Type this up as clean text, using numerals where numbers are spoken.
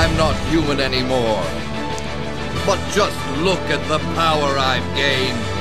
I'm not human anymore. But just look at the power I've gained.